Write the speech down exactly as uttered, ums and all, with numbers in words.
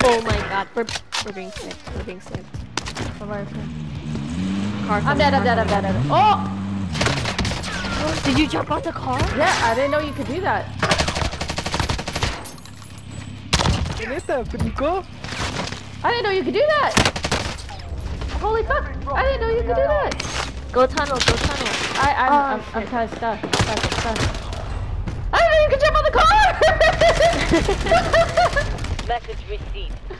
Oh my god, we're, we're being snipped. We're being snipped. Car I'm dead, I'm dead, I'm dead, I'm dead. Oh! Did you jump out the car? Yeah, I didn't know you could do that. Neta, Nico? I didn't know you could do that! Holy fuck! I didn't know you could do that! Go tunnel, go tunnel. I, I'm, Oh, I'm, I'm shit. kind of stuck. I'm stuck, I'm stuck. I didn't know you could jump on the car! Message received.